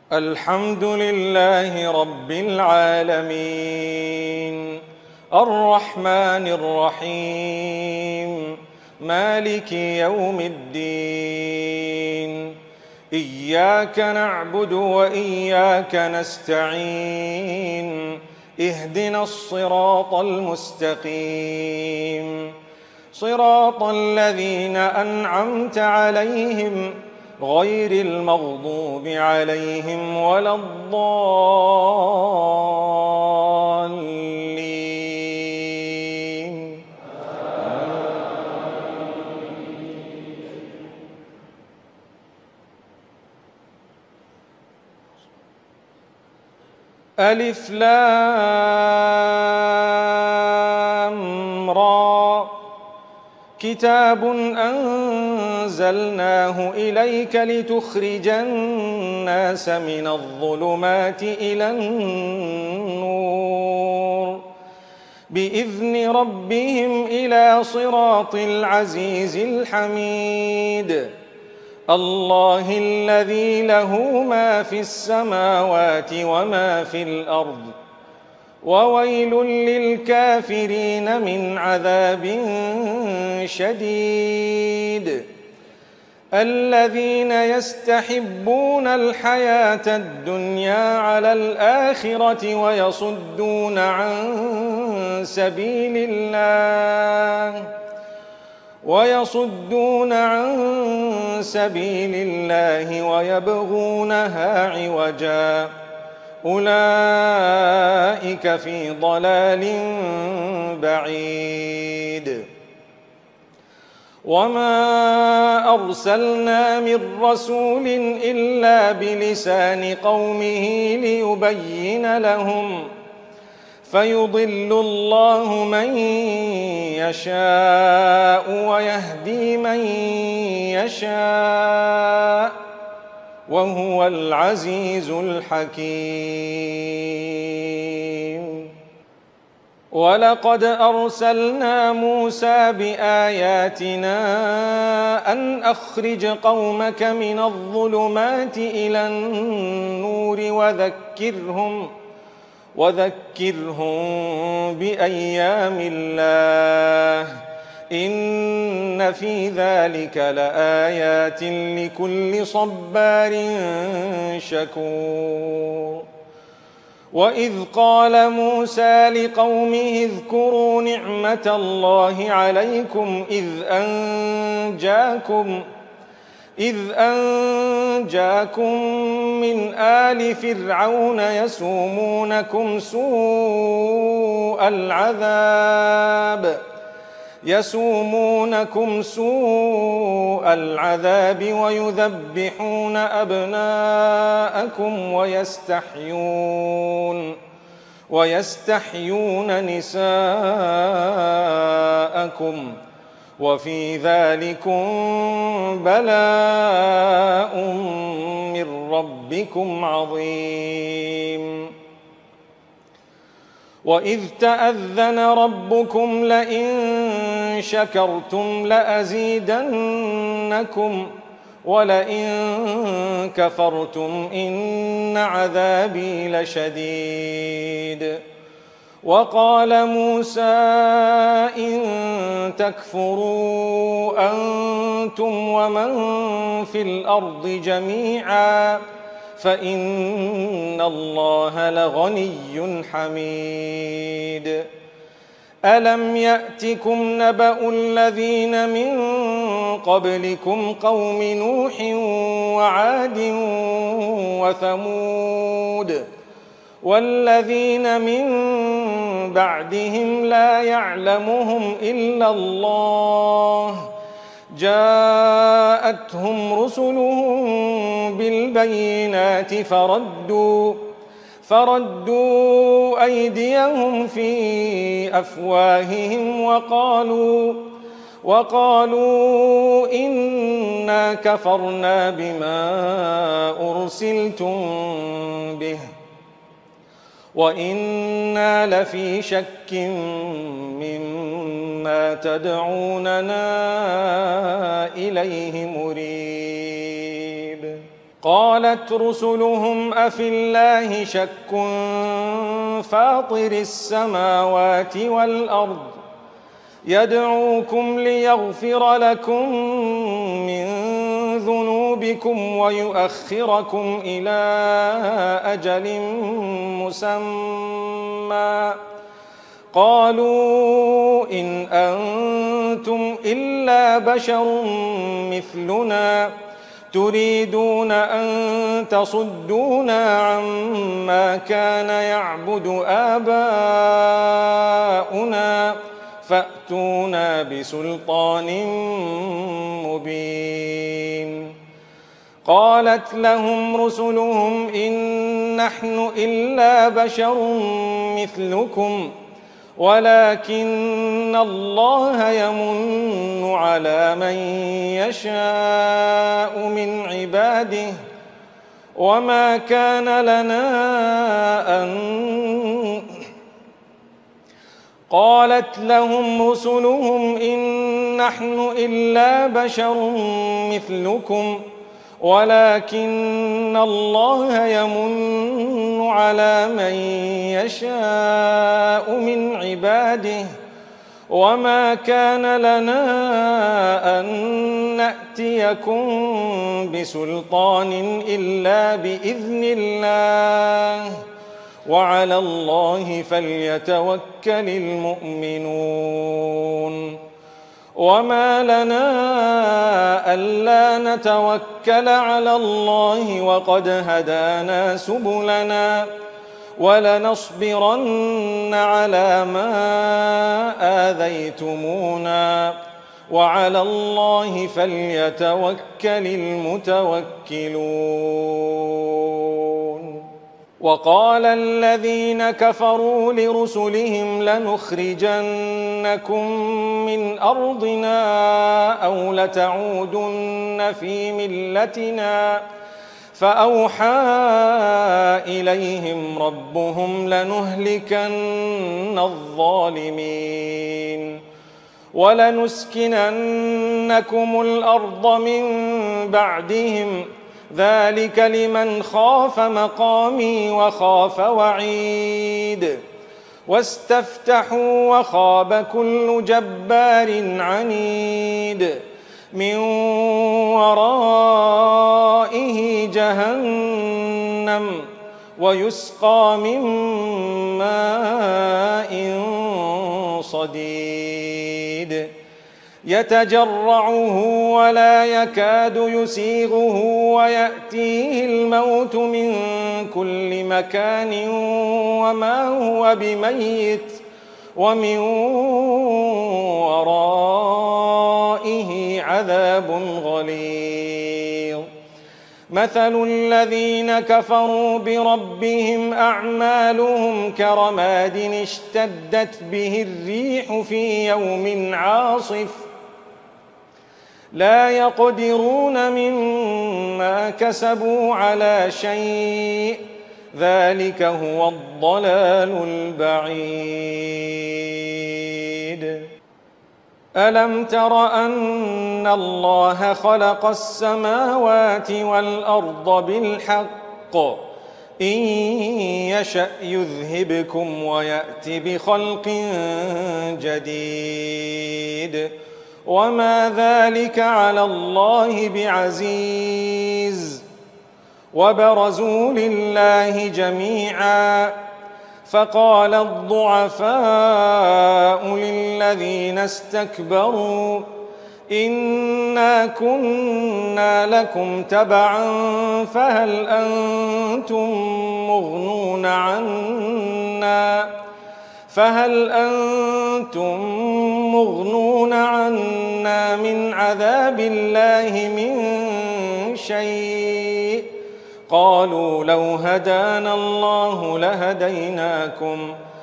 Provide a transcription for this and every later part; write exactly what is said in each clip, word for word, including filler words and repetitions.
الحمد لله رب العالمين الرحمن الرحيم مالك يوم الدين إياك نعبد وإياك نستعين اهدنا الصراط المستقيم صراط الذين أنعمت عليهم غير المغضوب عليهم ولا الضالين. ألف لام را كتاب أنزلناه إليك لتخرج الناس من الظلمات إلى النور بإذن ربهم إلى صراط العزيز الحميد الله الذي له ما في السماوات وما في الأرض وويل للكافرين من عذاب شديد الذين يستحبون الحياة الدنيا على الآخرة ويصدون عن سبيل الله ويصدون عن سبيل الله ويبغونها عوجا أولئك في ضلال بعيد وما أرسلنا من رسول إلا بلسان قومه ليبين لهم فيضل الله من يشاء ويهدي من يشاء وهو العزيز الحكيم ولقد أرسلنا موسى بآياتنا أن أخرج قومك من الظلمات إلى النور وذكرهم وذكرهم بأيام الله إن في ذلك لآيات لكل صبار شكور وإذ قال موسى لقومه اذكروا نعمة الله عليكم إذ أنجاكم إذ أنجاكم من آل فرعون يسومونكم سوء العذاب يسومونكم سوء العذاب ويذبحون أبناءكم ويستحيون ويستحيون نساءكم وفي ذلكم بلاء من ربكم عظيم وإذ تأذن ربكم لئن شكرتم لأزيدنكم ولئن كفرتم إن عذابي لشديد وقال موسى إن تكفروا أنتم ومن في الأرض جميعا فإن الله لغني حميد ألم يأتكم نبأ الذين من قبلكم قوم نوح وعاد وثمود والذين من بعدهم لا يعلمهم إلا الله جاءتهم رسلهم بالبينات فردوا فردوا أيديهم في أفواههم وقالوا وقالوا إنا كفرنا بما أرسلتم به وإنا لفي شك مما تدعوننا إليه مريب قالت رسلهم أفي الله شك فاطر السماوات والأرض يدعوكم ليغفر لكم من ذنوبكم ويؤخركم إلى أجل مسمى قالوا إن أنتم إلا بشر مثلنا تريدون أن تصدونا عما كان يعبد آباؤنا فأتونا بسلطان مبين. قالت لهم رسلهم إن نحن إلا بشر مثلكم ولكن الله يمن على من يشاء من عباده وما كان لنا أن قالت لهم رسلهم إن نحن إلا بشر مثلكم ولكن الله يمن على من يشاء من عباده وما كان لنا أن نأتيكم بسلطان إلا بإذن الله وعلى الله فليتوكل المؤمنون. وما لنا ألا نتوكل على الله وقد هدانا سبلنا ولنصبرن على ما آذيتمونا وعلى الله فليتوكل المتوكلون. وقال الذين كفروا لرسلهم لنخرجنكم من أرضنا أو لتعودن في ملتنا فأوحى إليهم ربهم لنهلكن الظالمين ولنسكننكم الأرض من بعدهم ذلك لمن خاف مقامي وخاف وعيد. واستفتحوا وخاب كل جبار عنيد من ورائه جهنم ويسقى من ماء صديد يتجرعه ولا يكاد يسيغه ويأتيه الموت من كل مكان وما هو بميت ومن ورائه عذاب غليظ. مثل الذين كفروا بربهم أعمالهم كرماد اشتدت به الريح في يوم عاصف لا يقدرون مما كسبوا على شيء ذلك هو الضلال البعيد. ألم تر أن الله خلق السماوات والأرض بالحق إن يشأ يذهبكم ويأت بخلق جديد وما ذلك على الله بعزيز. وبرزوا لله جميعا فقال الضعفاء للذين استكبروا إنا كنا لكم تبعا فهل أنتم مغنون عنا فهل أنتم مغنون عنا من عذاب الله من شيء قالوا لو هدانا الله لهديناكم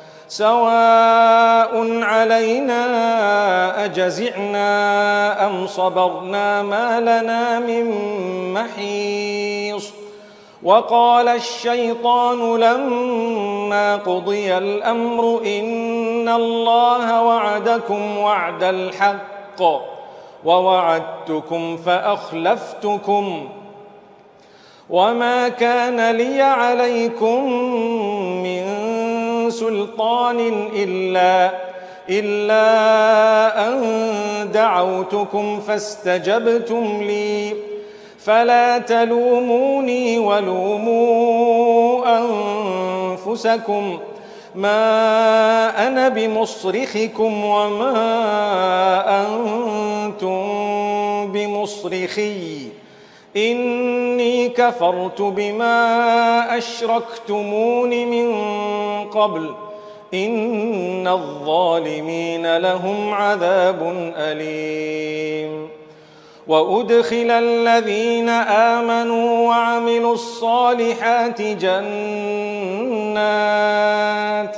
سواء علينا أجزعنا أم صبرنا ما لنا من محيص. وقال الشيطان لما قضي الأمر إن الله وعدكم وعد الحق ووعدتكم فأخلفتكم وما كان لي عليكم من سلطان إلا, إلا أن دعوتكم فاستجبتم لي فلا تلوموني ولوموا أنفسكم ما أنا بمصرخكم وما أنتم بمصرخي إني كفرت بما أشركتمون من قبل إن الظالمين لهم عذاب أليم وأدخل الذين آمنوا وعملوا الصالحات جنات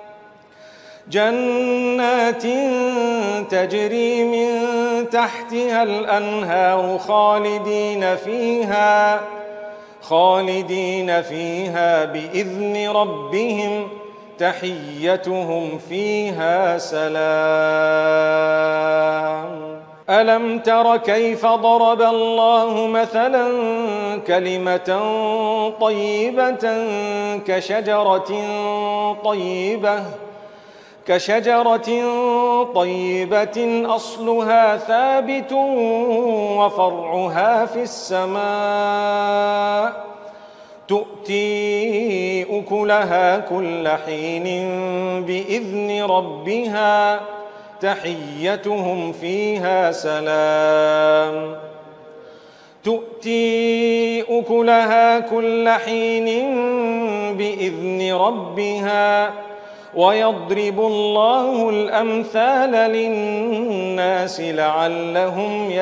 جنات تجري من تحتها الأنهار خالدين فيها خالدين فيها بإذن ربهم تحيتهم فيها سلام. ألم تر كيف ضرب الله مثلا كلمة طيبة كشجرة طيبة كشجرة طيبة أصلها ثابت وفرعها في السماء تؤتي أكلها كل حين بإذن ربها تحيتهم فيها سلام. تؤتي أكلها كل حين بإذن ربها ويضرب الله الأمثال للناس لعلهم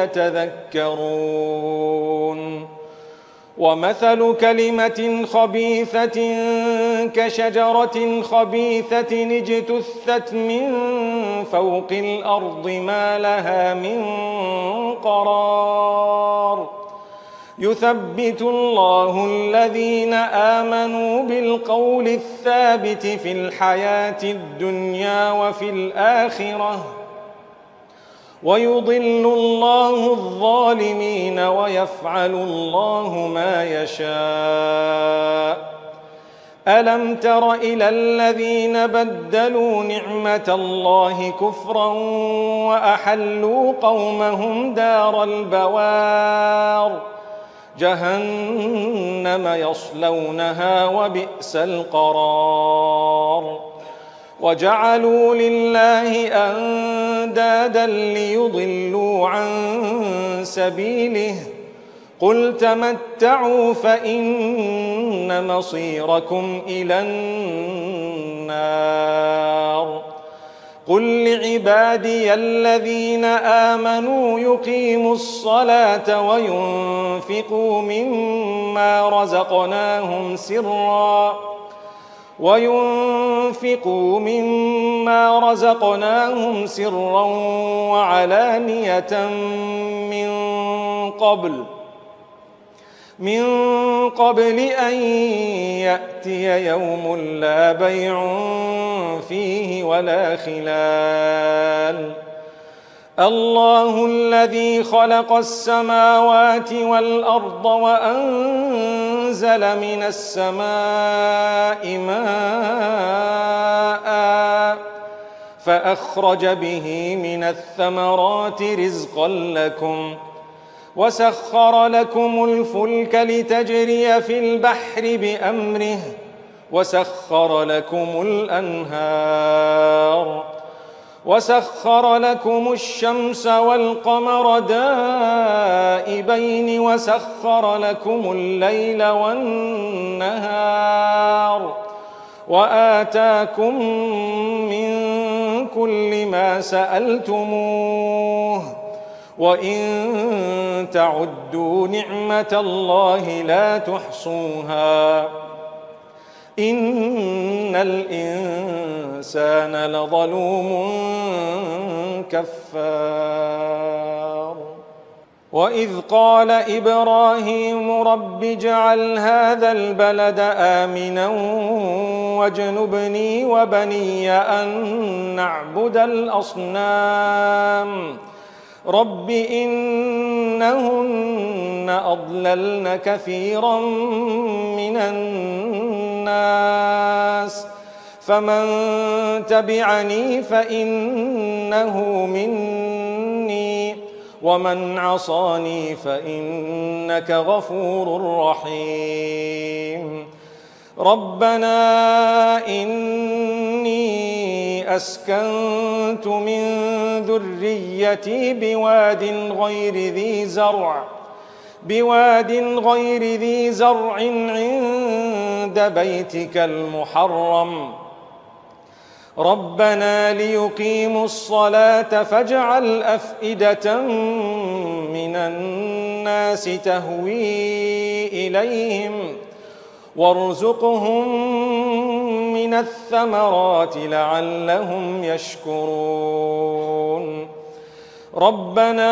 يتذكرون. ومثل كلمة خبيثة كشجرة خبيثة اجتثت من فوق الأرض ما لها من قرار يثبت الله الذين آمنوا بالقول الثابت في الحياة الدنيا وفي الآخرة ويضل الله الظالمين ويفعل الله ما يشاء. ألم تر إلى الذين بدلوا نعمة الله كفرا وأحلوا قومهم دار البوار جهنم يصلونها وبئس القرار. وجعلوا لله أندادا ليضلوا عن سبيله قل تمتعوا فإن مصيركم إلى النار. قل لعبادي الذين آمنوا يقيموا الصلاة وينفقوا مما رزقناهم سرا وينفقوا مما رزقناهم سرا وعلانية من قبل من قبل أن يأتي يوم لا بيع فيه ولا خلال. الله الذي خلق السماوات والأرض وأنزل من السماء ماء فأخرج به من الثمرات رزقا لكم وسخر لكم الفلك لتجري في البحر بأمره وسخر لكم الأنهار وسخر لكم الشمس والقمر دائبين وسخر لكم الليل والنهار وآتاكم من كل ما سألتموه وإن تعدوا نعمة الله لا تحصوها إن الإنسان لظلوم كفار. وإذ قال إبراهيم رب اجعل هذا البلد آمنا واجنبني وبني أن نعبد الأصنام رب إنهن أضللن كثيرا من الناس فمن تبعني فإنه مني ومن عصاني فإنك غفور رحيم ربنا إني أسكنت من ذريتي بواد غير ذي زرع بواد غير ذي زرع عند بيتك المحرم ربنا ليقيموا الصلاة فاجعل أفئدة من الناس تهوي إليهم وارزقهم من الثمرات لعلهم يشكرون ربنا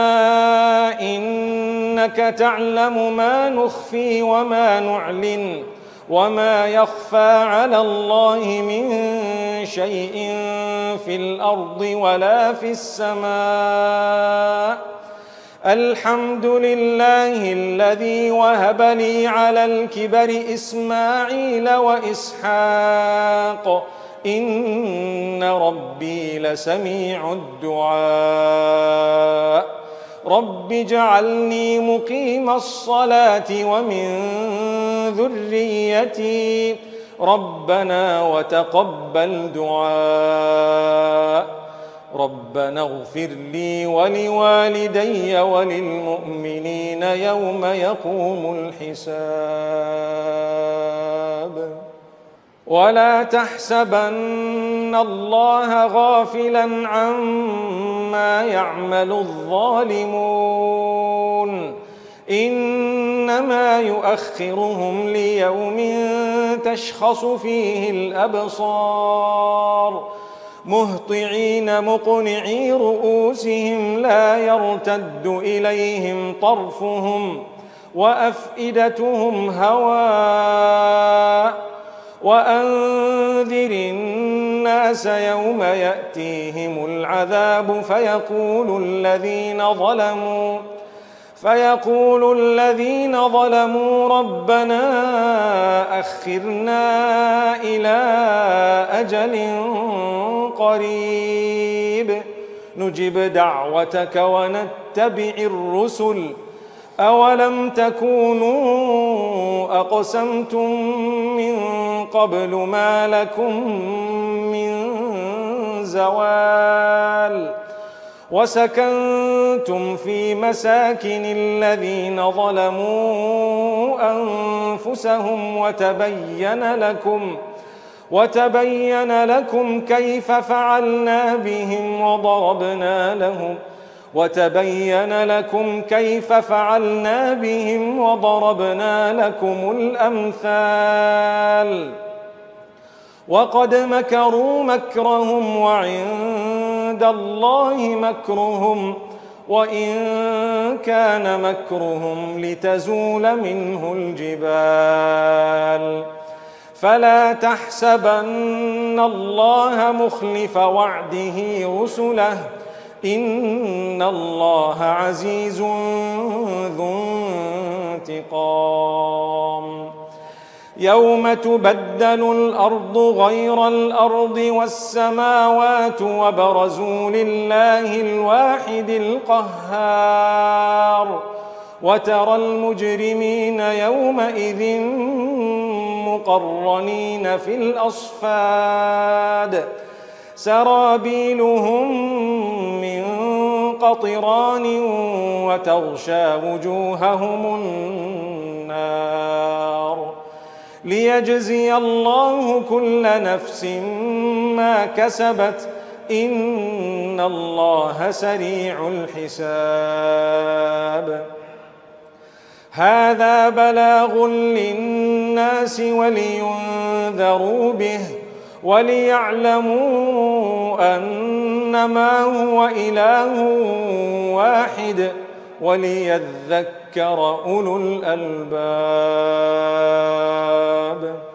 إنك تعلم ما نخفي وما نعلن وما يخفى على الله من شيء في الأرض ولا في السماء الحمد لله الذي وهب لي على الكبر إسماعيل وإسحاق إن ربي لسميع الدعاء رب اجعلني مقيم الصلاة ومن ذريتي ربنا وتقبل دعاء ربنا اغفر لي ولوالدي وللمؤمنين يوم يقوم الحساب ولا تحسبن الله غافلا عما يعمل الظالمون إنما يؤخرهم ليوم تشخص فيه الأبصار مهطعين مقنعي رؤوسهم لا يرتد إليهم طرفهم وأفئدتهم هواء وأنذر الناس يوم يأتيهم العذاب فيقول الذين ظلموا فيقول الذين ظلموا ربنا أخرنا إلى أجل قريب نجب دعوتك ونتبع الرسل أولم تكونوا أقسمتم من قبل ما لكم من زوال وسكنتم في مساكن الذين ظلموا أنفسهم وتبين لكم وتبين لكم كيف فعلنا بهم وضربنا لهم وتبين لكم كيف فعلنا بهم وضربنا لكم الأمثال وقد مكروا مكرهم وعند الله مكرهم وإن كان مكرهم لتزول منه الجبال فلا تحسبن الله مخلف وعده رسله إن الله عزيز ذو انتقام يوم تبدل الأرض غير الأرض والسماوات وبرزوا لله الواحد القهار وترى المجرمين يومئذ مقرنين في الأصفاد سرابيلهم من قطران وتغشى وجوههم النار ليجزي الله كل نفس ما كسبت إن الله سريع الحساب هذا بلاغ للناس ولينذروا به وليعلموا أنما هو إله واحد وليذكر أولو الألباب.